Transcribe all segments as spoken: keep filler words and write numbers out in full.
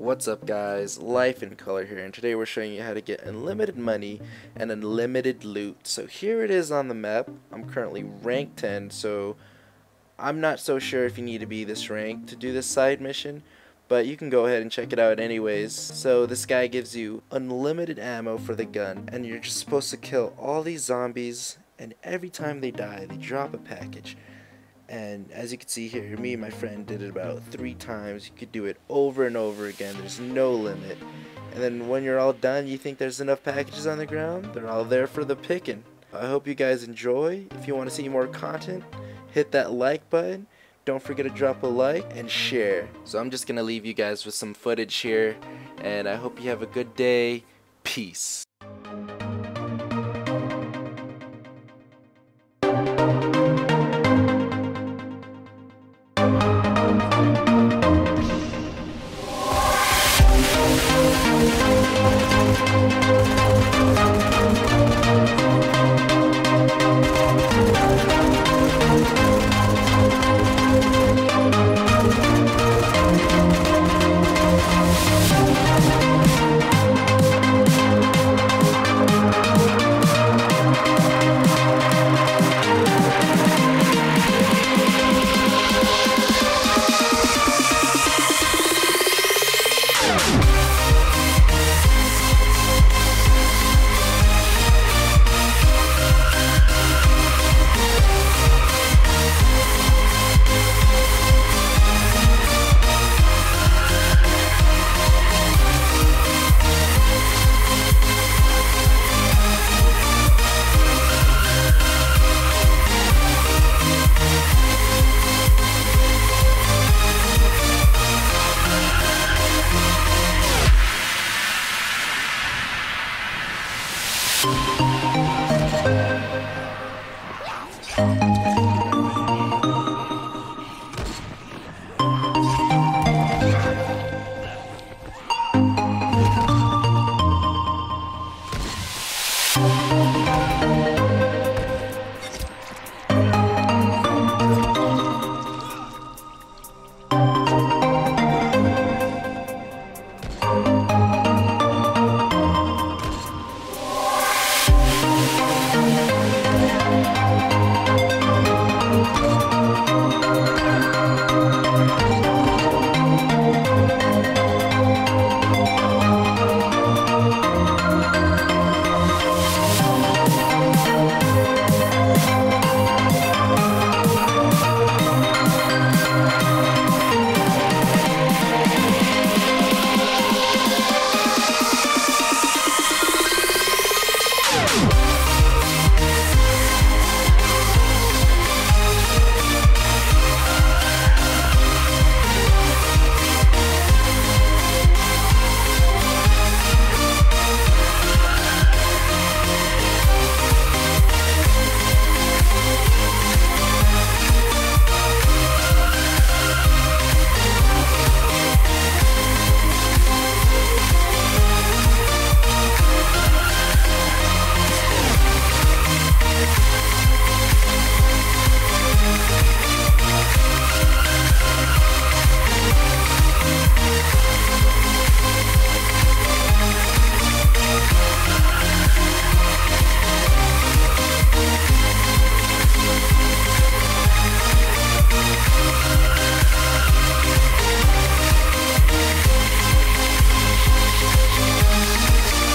What's up guys, Life in Color here, and today we're showing you how to get unlimited money and unlimited loot. So here it is on the map. I'm currently rank ten, so I'm not so sure if you need to be this rank to do this side mission, but you can go ahead and check it out anyways. So this guy gives you unlimited ammo for the gun, and you're just supposed to kill all these zombies, and every time they die they drop a package. And as you can see here, me and my friend did it about three times. You could do it over and over again. There's no limit. And then when you're all done, you think there's enough packages on the ground, they're all there for the picking. I hope you guys enjoy. If you want to see more content, hit that like button. Don't forget to drop a like and share. So I'm just gonna leave you guys with some footage here, and I hope you have a good day. Peace.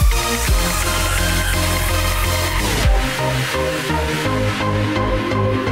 We'll be right back.